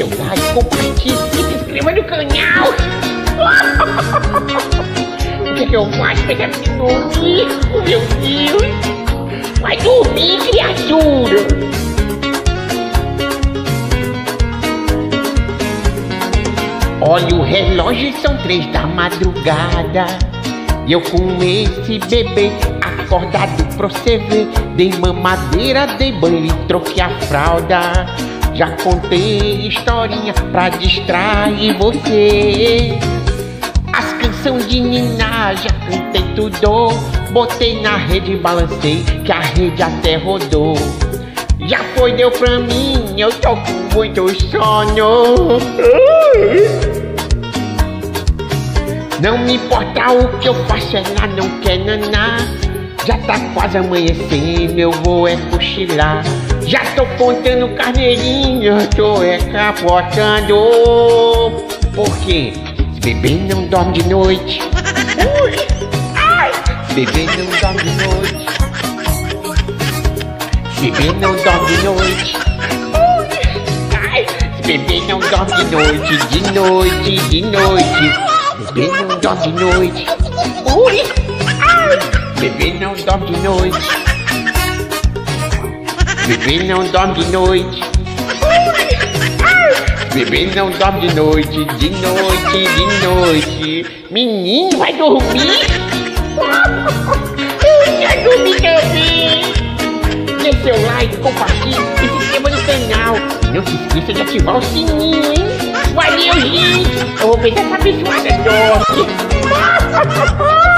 seu like, compartilhe e se inscreva no canal. O que eu faço pra ele dormir? Oh, meu Deus! Vai dormir, criatura! Olha o relógio, são 3 da madrugada. E eu com esse bebê acordado pra você ver. Dei mamadeira, dei banho e troquei a fralda. Já contei historinha pra distrair você. As canções de Niná já cantei tudo. Botei na rede e balancei, que a rede até rodou. Já foi, deu pra mim, eu tô com muito sono. Não me importa o que eu faço, ela não quer naná. Já tá quase amanhecendo, eu vou cochilar. Já tô contando carneirinho, tô capotando. Por quê? Esse bebê não dorme de noite. Bebê não dorme de noite. Bebê não dorme de noite. Bebê não dorme de noite, de noite, de noite. Bebê não dorme de noite. Bebê não dorme de noite. Bebê não dorme de noite. Bebê não dorme de noite, de noite, de noite. Menino, vai dormir? Vai dormir também. Dê seu like, compartilhe e se inscreva no canal. E não se esqueça de ativar o sininho, hein? Valeu, gente! Eu vou pegar essa abençoada dorme.